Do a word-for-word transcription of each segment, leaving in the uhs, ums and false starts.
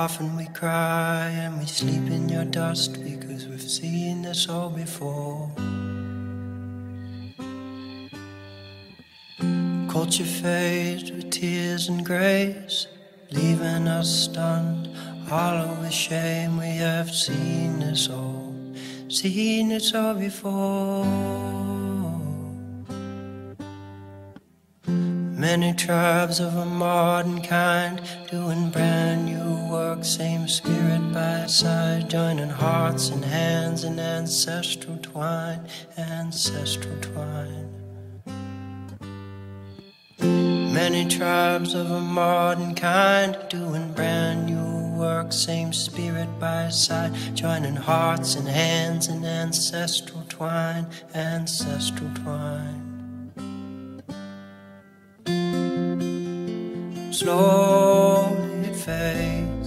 laugh and we cry and we sleep in your dust because we've seen this all before. Culture fades with tears and grace, leaving us stunned, hollow with shame. We have seen this all, seen this all before. Many tribes of a modern kind, doing brand new work, same spirit by side, joining hearts and hands in ancestral twine, ancestral twine. Many tribes of a modern kind, doing brand new work, same spirit by side, joining hearts and hands in ancestral twine, ancestral twine. Slowly it fades,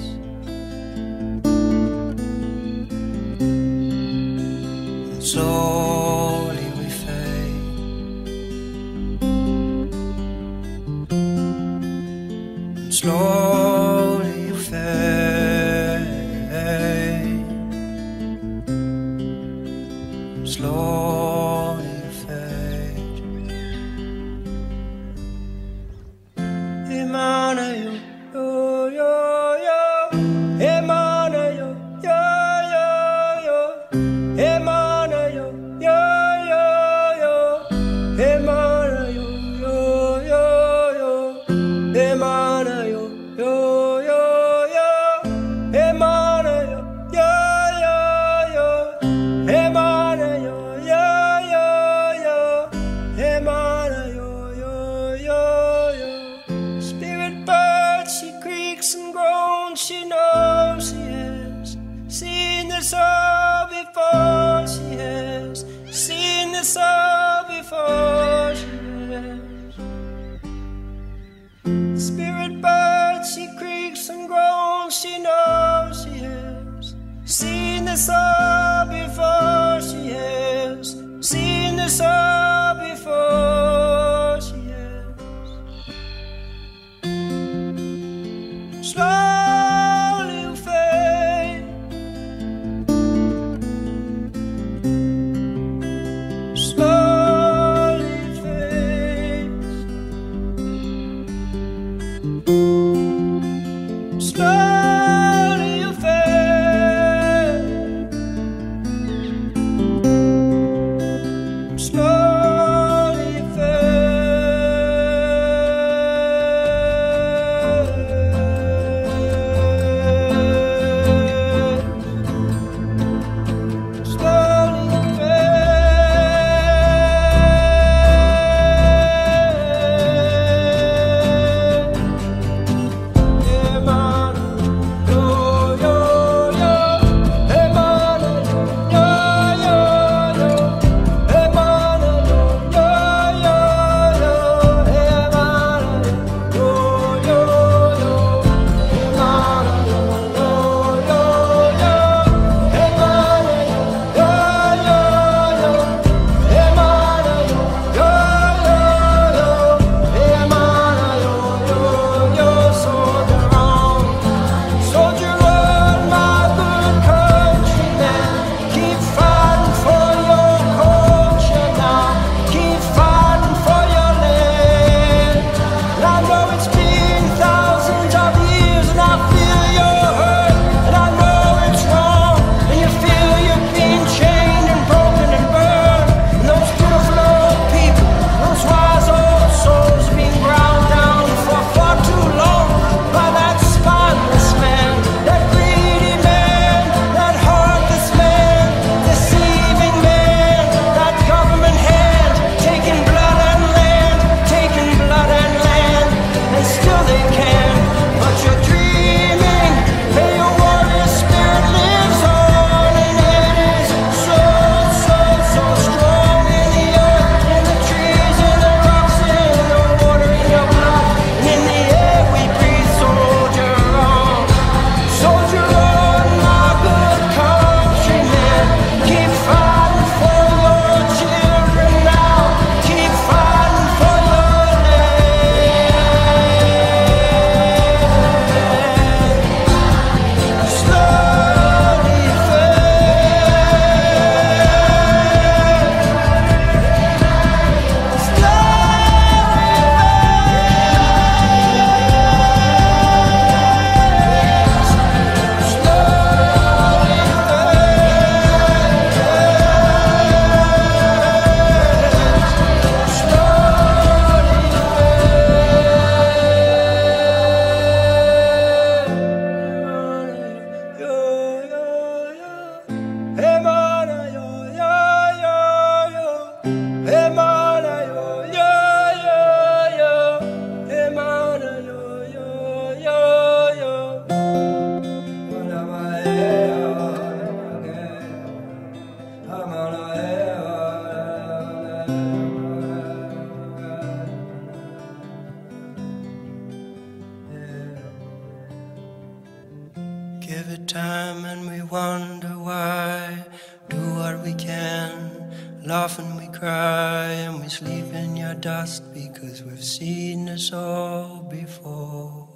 and slowly we fade. And slowly you fade, and slowly you fade. Emana yo, yo, yo, yo. Emana yo, yo, yo, yo. Emana yo, yo, yo, yo. Emana yo, yo, yo, yo. Emana yo, yo, yo, yo. Emana yo, yo, yo, yo. Emana yo, yo, yo, yo. Emana yo, yo, yo, yo. Spirit bird, she creaks and groans, she knows she has seen this all before. She has seen this all before. She has. Spirit bird, she creaks and groans, she knows she has seen this all before. She has seen this all before. She has. Slowly you fade, slowly it fades, slowly you fade, slowly. give it time and we wonder why. Do what we can, laugh and we cry, and we sleep in your dust because we've seen this all before.